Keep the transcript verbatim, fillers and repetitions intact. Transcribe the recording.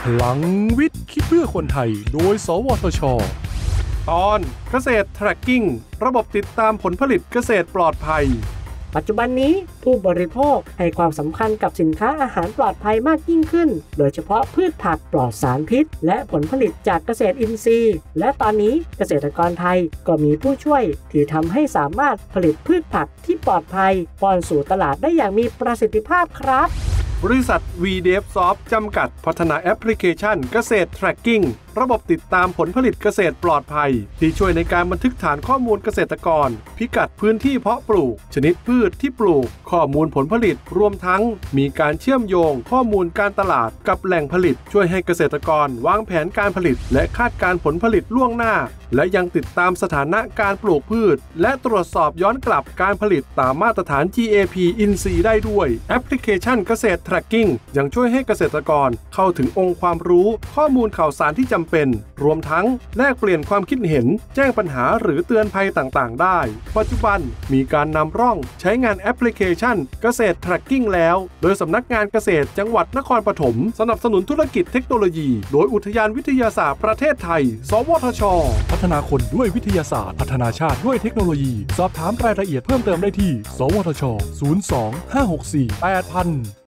พลังวิทย์คิดเพื่อคนไทยโดยสวทช.ตอนเกษตร tracking ระบบติดตามผลผลิตเกษตรปลอดภัยปัจจุบันนี้ผู้บริโภคให้ความสำคัญกับสินค้าอาหารปลอดภัยมากยิ่งขึ้นโดยเฉพาะพืชผักปลอดสารพิษและผลผลิตจากเกษตรอินทรีย์และตอนนี้เกษตรกรไทยก็มีผู้ช่วยที่ทำให้สามารถผลิตพืชผักที่ปลอดภัยป้อนสู่ตลาดได้อย่างมีประสิทธิภาพครับบริษัท วี เดฟ Soft จำกัดพัฒนาแอปพลิเคชันเกษตร tracking ระบบติดตามผลผลิตเกษตรปลอดภัยที่ช่วยในการบันทึกฐานข้อมูลเกษตรกรพิกัดพื้นที่เพาะปลูกชนิดพืชที่ปลูกข้อมูลผลผลิตรวมทั้งมีการเชื่อมโยงข้อมูลการตลาดกับแหล่งผลิตช่วยให้เกษตรกรวางแผนการผลิตและคาดการผลผลิตล่วงหน้าและยังติดตามสถานะการปลูกพืชและตรวจสอบย้อนกลับการผลิตตามมาตรฐาน จี เอ พี อินทรีย์ได้ด้วยแอปพลิเคชันเกษตร tracking ยังช่วยให้เกษตรกรเข้าถึงองค์ความรู้ข้อมูลข่าวสารที่จำเป็นรวมทั้งแลกเปลี่ยนความคิดเห็นแจ้งปัญหาหรือเตือนภัยต่างๆได้ปัจจุบันมีการนำร่องใช้งานแอปพลิเคชันเกษตร tracking แล้วโดยสำนักงานเกษตรจังหวัดนครปฐมสนับสนุนธุรกิจเทคโนโลยีโดยอุทยานวิทยาศาสตร์ประเทศไทยสวทช.พัฒนาคนด้วยวิทยาศาสตร์พัฒนาชาติด้วยเทคโนโลยีสอบถามรายละเอียดเพิ่มเติมได้ที่สวทช ศูนย์ สอง ห้า หก สี่ แปด ศูนย์ ศูนย์